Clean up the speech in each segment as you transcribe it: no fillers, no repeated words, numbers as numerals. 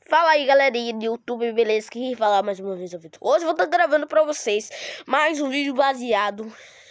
Fala aí, galerinha do YouTube, beleza? Que falar mais uma vez o vídeo. Hoje eu vou estar gravando pra vocês mais um vídeo baseado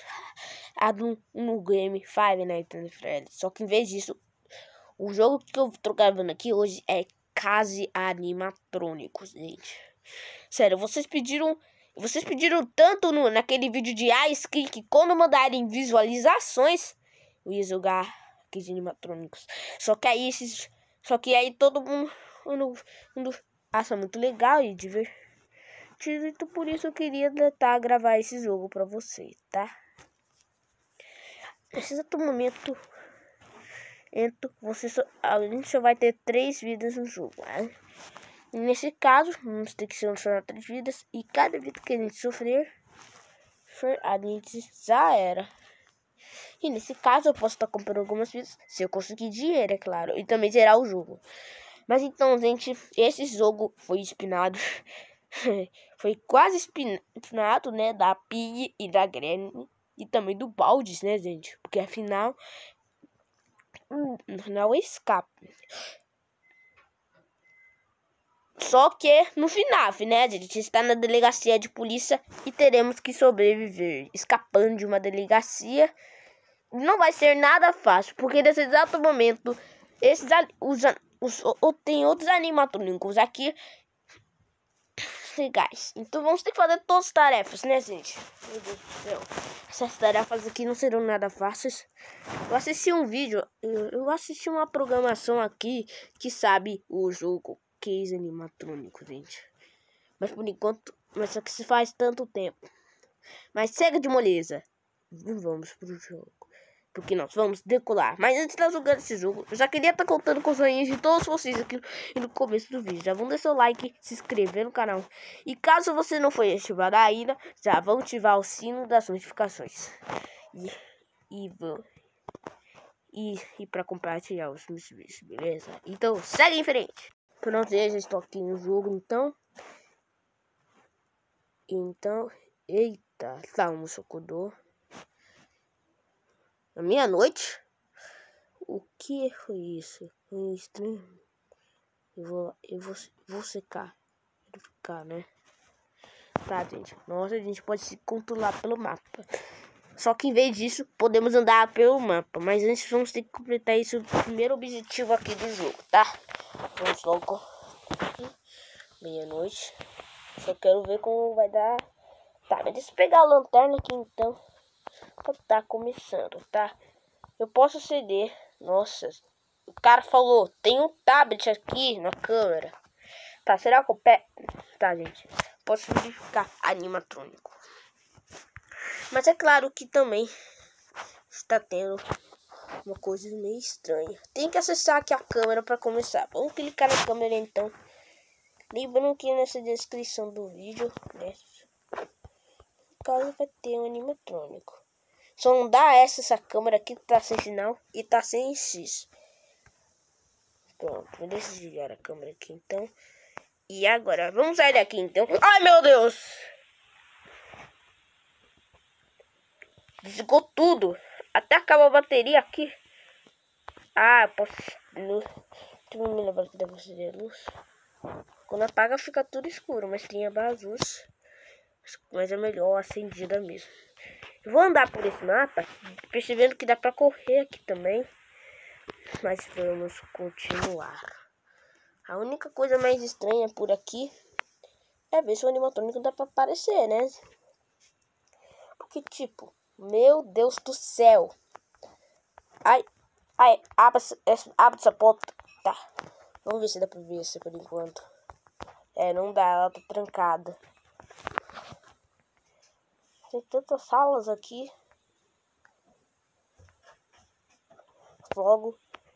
no game Five Nights at Freddy's. Só que em vez disso, o jogo que eu tô gravando aqui hoje é Case Animatrônicos, gente. Sério, vocês pediram tanto naquele vídeo de Ice Cream que quando mandarem visualizações, eu ia jogar Case Animatrônicos. Só que aí todo mundo acha muito legal e divertido, então por isso eu queria tentar gravar esse jogo pra vocês, tá? Nesse exato momento, a gente só vai ter 3 vidas no jogo, né? E nesse caso, vamos ter que selecionar 3 vidas e cada vida que a gente sofrer, a gente já era. E nesse caso eu posso estar comprando algumas vidas, se eu conseguir dinheiro, é claro, e também zerar o jogo. Mas então, gente, esse jogo foi spinado. Foi quase spinado, né? Da Pig e da Granny. E também do Baldes, né, gente? Porque afinal, no final escapa. Só que no final, né, a gente está na delegacia de polícia e teremos que sobreviver escapando de uma delegacia. Não vai ser nada fácil, porque nesse exato momento, tem outros animatrônicos aqui legais. Então vamos ter que fazer todas as tarefas, né, gente? Meu Deus do céu. Essas tarefas aqui não serão nada fáceis. Eu assisti um vídeo, eu assisti uma programação aqui que sabe o jogo Case Animatrônico, gente. Mas por enquanto, mas só que se faz tanto tempo. Mas chega de moleza. Vamos pro jogo. Porque nós vamos decolar. Mas antes de estar jogando esse jogo, eu já queria estar contando com os rainhas de todos vocês aqui no começo do vídeo. Já vão deixar o like, se inscrever no canal. E caso você não foi ativado ainda, já vão ativar o sino das notificações. E para compartilhar os meus vídeos, beleza? Então, segue em frente. Pronto, eu já estou aqui no jogo, então, eita, tá um socorro. À meia-noite? O que foi isso? Foi estranho. Eu vou secar. Verificar, né? Tá, gente. Nossa, a gente pode se controlar pelo mapa. Só que em vez disso, podemos andar pelo mapa. Mas antes vamos ter que completar esse primeiro objetivo aqui do jogo, tá? Vamos logo. Meia-noite. Só quero ver como vai dar. Tá, mas deixa eu pegar a lanterna aqui então. Tá começando, tá? Eu posso ceder. Nossa, o cara falou, tem um tablet aqui na câmera. Tá, será que eu pego? Tá, gente, posso verificar animatrônico. Mas é claro que também está tendo uma coisa meio estranha. Tem que acessar aqui a câmera para começar. Vamos clicar na câmera então. Lembrando que nessa descrição do vídeo, né, no caso vai ter um animatrônico. Só não dá essa câmera aqui que tá sem sinal e tá sem X. Pronto, vou desligar a câmera aqui então. E agora, vamos sair daqui então. Ai, meu Deus! Desligou tudo. Até acabou a bateria aqui. Ah, posso... Deixa eu me lembrar que deve acender a luz. Quando apaga fica tudo escuro, mas tem a luz. Mas é melhor acendida mesmo. Eu vou andar por esse mapa, percebendo que dá pra correr aqui também. Mas vamos continuar. A única coisa mais estranha por aqui é ver se o animatrônico dá pra aparecer, né? Porque, tipo, meu Deus do céu. Ai, abre essa porta. Tá, vamos ver se dá pra ver essa por enquanto. É, não dá, ela tá trancada. Tem tantas salas aqui. Logo.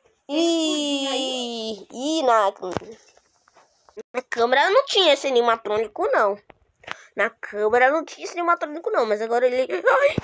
Na câmera não tinha esse animatrônico, não. Na câmera não tinha esse animatrônico, não. Mas agora ele... Ai!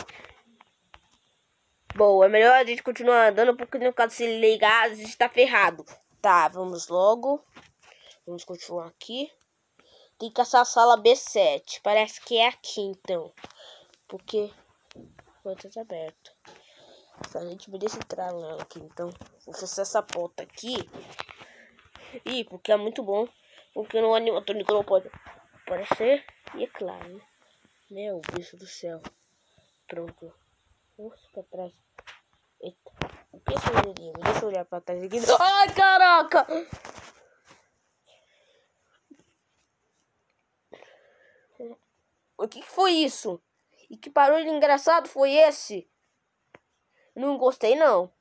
Bom, é melhor a gente continuar andando, porque no caso se ele ligar, a gente tá ferrado. Tá, vamos logo. Vamos continuar aqui. Tem que achar a sala B7. Parece que é aqui, então. Porque... Porta tá aberta. A gente me deixa entrar nela aqui, então. Vou acessar essa porta aqui. Porque é muito bom Porque no animatrônico não pode aparecer. E é claro, né? Meu Deus do céu. Pronto. Nossa, pra trás. Eita. O que é essa olhadinha? Deixa eu olhar pra trás aqui. Ai, caraca! O que foi isso? E que barulho engraçado foi esse? Não gostei, não.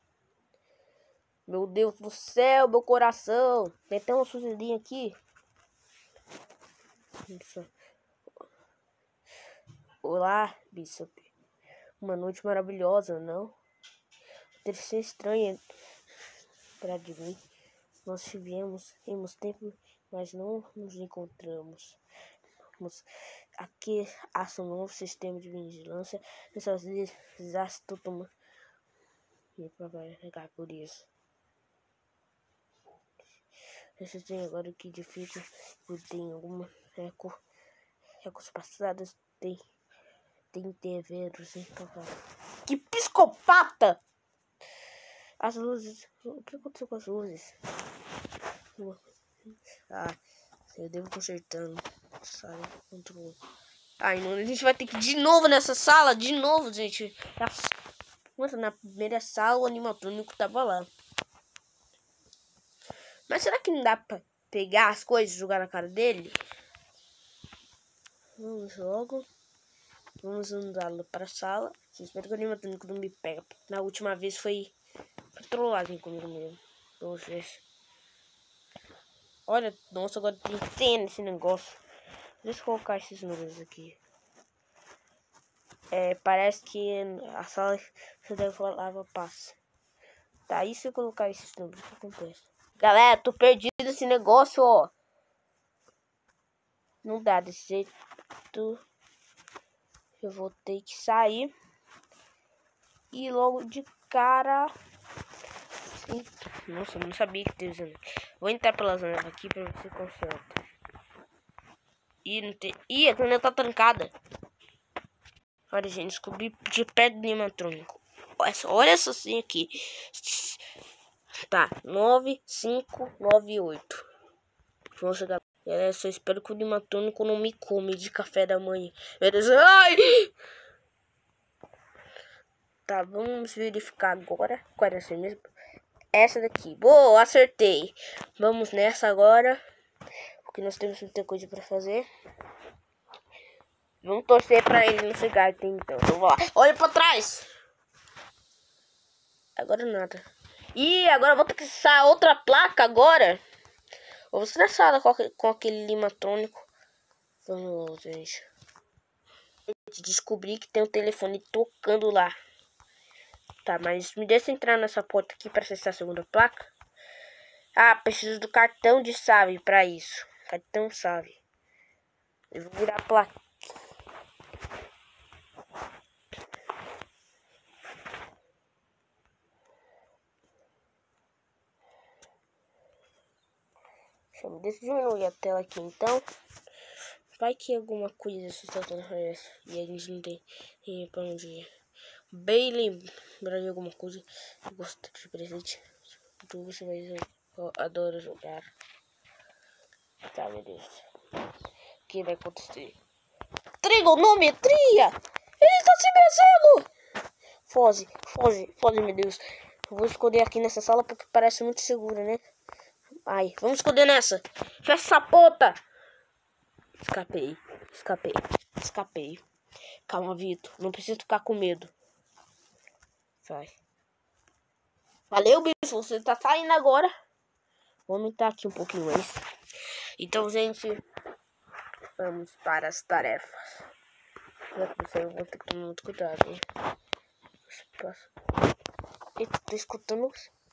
Meu Deus do céu, meu coração. Tem até uma sujeirinha aqui. Nossa. Olá, Bishop. Uma noite maravilhosa, não? Deve ser estranha para de mim. Nós tivemos tempo, mas não nos encontramos. Aqui há um novo sistema de vigilância. Nessas desastres tomam e para pegar por isso. Esse tem agora que difícil, tem alguma recursos passados, tem eventos, hein? Que psicopata! As luzes, o que aconteceu com as luzes? Ah, eu devo consertando. Sala de controle. Ai, não, a gente vai ter que ir de novo nessa sala, de novo, gente. Nossa, na primeira sala o animatrônico tava lá. Mas será que não dá pra pegar as coisas e jogar na cara dele? Vamos logo. Vamos andá-lo para a sala. Espero que o animatrônico não me pega. Na última vez foi trollagem comigo mesmo. Vocês. Olha, nossa, agora tem cena esse negócio. Deixa eu colocar esses números aqui. Parece que a sala você deve falar passa. Tá, e se eu colocar esses números, o que acontece? Galera, tô perdido nesse negócio, ó. Não dá desse jeito. Eu vou ter que sair. E logo de cara... Nossa, eu não sabia que teve zona. Vou entrar pela zona aqui pra ver se conserta. Ih, não tem... Ih, a zona tá trancada. Olha, gente, descobri de perto do animatrônico. Olha essa senha aqui. Tá, 9598. Vamos chegar. Eu só espero que o animatrônico não me come de café da manhã. Meu Deus, ai! Tá, vamos verificar agora. Qual é essa mesmo? Essa daqui. Boa, acertei. Vamos nessa agora. Porque nós temos muita coisa pra fazer. Vamos torcer pra ele não chegar aqui então. Então vou lá. Olha pra trás! Agora nada. Ih, agora eu vou ter que sair outra placa agora. Eu vou estressada com aquele animatrônico. Vamos, gente. Descobri que tem um telefone tocando lá. Tá, mas me deixa entrar nessa porta aqui para acessar a segunda placa. Ah, preciso do cartão de chave para isso. Cartão chave. Eu vou virar a placa. Deixa eu diminuir a tela aqui então. Vai que alguma coisa assustadora aparece. E a gente não tem pra onde ir. Bem lembrar de alguma coisa. Eu gosto de presente. Tu você vai jogar. Eu adoro jogar. Tá, meu Deus. O que vai acontecer? Trigonometria! Ele tá se mexendo! Foge, meu Deus. Eu vou esconder aqui nessa sala porque parece muito segura, né? Ai, vamos esconder nessa. Fecha essa porta. Escapei. Calma, Vitor. Não precisa ficar com medo. Vai. Valeu, bicho. Você tá saindo agora. Vou aumentar aqui um pouquinho mais. Então, gente, vamos para as tarefas. Eu vou ter que tomar muito cuidado, hein? Eita, tô escutando.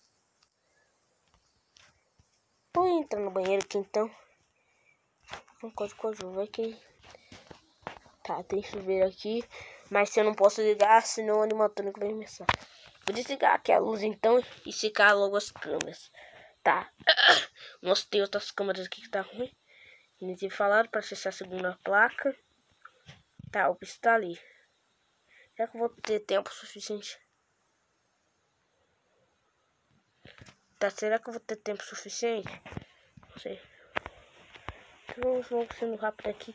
Vou entrar no banheiro aqui então. Não pode vai que... Tá, tem chuveiro aqui. Mas se eu não posso ligar, senão o animatrônico vai começar. Vou desligar aqui a luz então e secar logo as câmeras. Tá. Nossa, tem outras câmeras aqui que tá ruim. Eles tinham falado pra acessar a segunda placa. Tá, o bicho tá ali. Será que eu vou ter tempo suficiente? Tá, será que eu vou ter tempo suficiente? Não sei. Vamos sendo rápido aqui.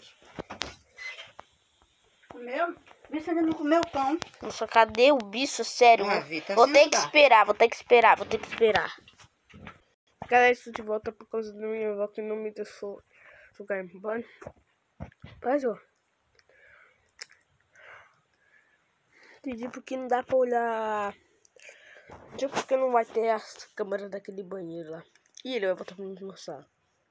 Comeu? Bicho ainda não comeu o pão. Nossa, cadê o bicho? Sério, Tá vou sem ter que lugar. esperar. Galera, estou de volta por causa da minha avó que não me deixou jogar em banho. Mas, ó. Entendi porque não dá pra olhar. Tipo, porque não vai ter as câmeras daquele banheiro lá. E ele vai voltar pra me mostrar.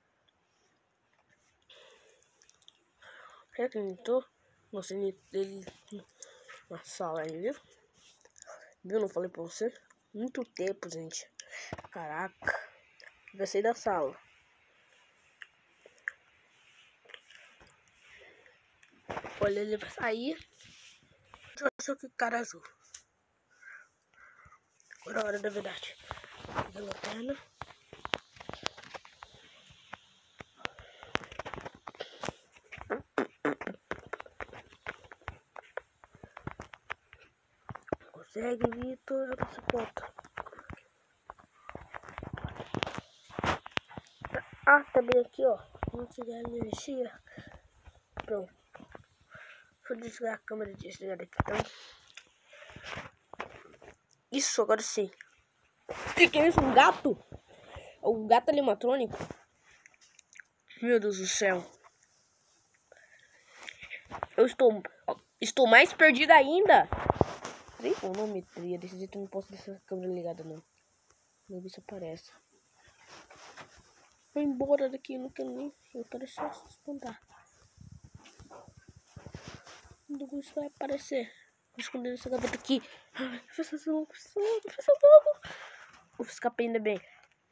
Já que eu tô mostrando ele na sala aí, viu? Viu? Não falei pra você? Muito tempo, gente. Caraca. Vai sair da sala. Olha, ele vai sair. Eu acho que cara azul. Agora é a hora da verdade. Da lanterna. Consegue, Vitor? Essa ponta. Ah, também aqui, ó. Vamos tirar a energia. Pronto. Deixa eu desligar a câmera de desligar aqui, então. Isso, agora sim. O que é isso? Um gato? O gato animatrônico? Meu Deus do céu. Eu estou mais perdida ainda. Trigonometria. Desse jeito eu não posso deixar a câmera ligada, não. Meu bicho aparece. Vou embora daqui, não quero nem. Eu quero só espantar. Quando isso vai aparecer? Vou esconder essa gaveta aqui. Fecha logo. Vou escapei ainda bem.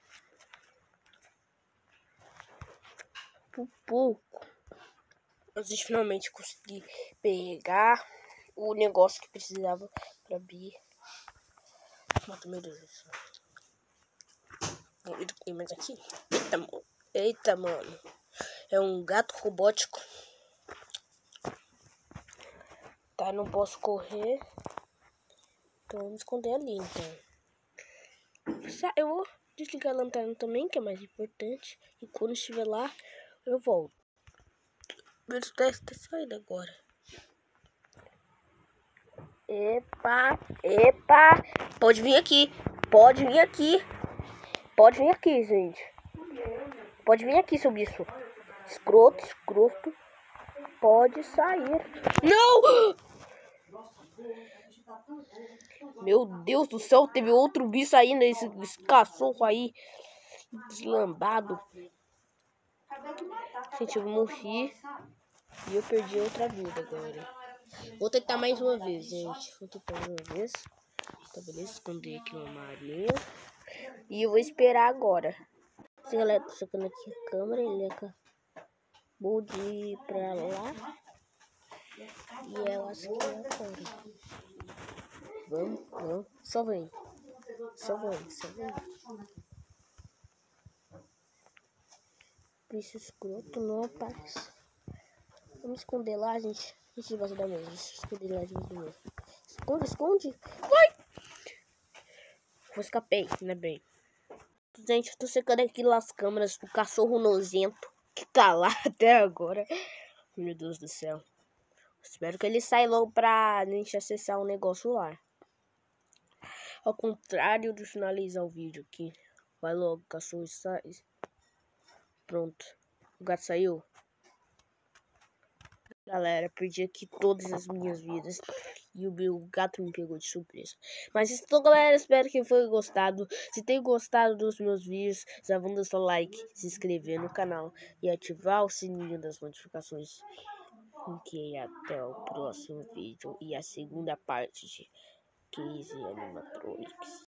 Por pouco. A gente finalmente consegui pegar o negócio que precisava pra abrir. Mata, meu Deus do céu. Tem mais aqui? Eita, mano. É um gato robótico. Tá, não posso correr. Então vamos esconder ali, então. Eu vou desligar a lanterna também, que é mais importante. E quando estiver lá, eu volto. Meu teste tá saindo agora. Epa. Pode vir aqui, gente. Pode vir aqui, seu bicho. Escroto. Pode sair. Não! Meu Deus do céu, teve outro bicho aí, né? Esse cachorro aí. Deslambado. Gente, eu morri. E eu perdi outra vida agora. Vou tentar mais uma vez, gente. Tá, beleza? Esconder aqui uma marinha. E eu vou esperar agora. Essa galera tá sacando aqui a câmera. Ele acabou de ir pra lá. E eu acho que é agora. Vamos. Só vem. Bicho escroto não aparece. Vamos esconder lá, gente. A gente vai dar mesmo. Deixa eu esconder lá de novo. Esconde. Vai! Eu escapei, né, bem? Gente, eu tô secando aqui as câmeras do cachorro nojento que tá lá até agora. Meu Deus do céu. Espero que ele saia logo pra gente acessar o negócio lá. Ao contrário de finalizar o vídeo aqui. Vai logo, cachorro, sai. Pronto. O gato saiu. Galera, perdi aqui todas as minhas vidas. E o meu gato me pegou de surpresa. Mas então, galera, espero que tenham gostado. Se tem gostado dos meus vídeos, já vão deixar o like, se inscrever no canal e ativar o sininho das notificações. Ok, até o próximo vídeo e a segunda parte de Case Animatronics.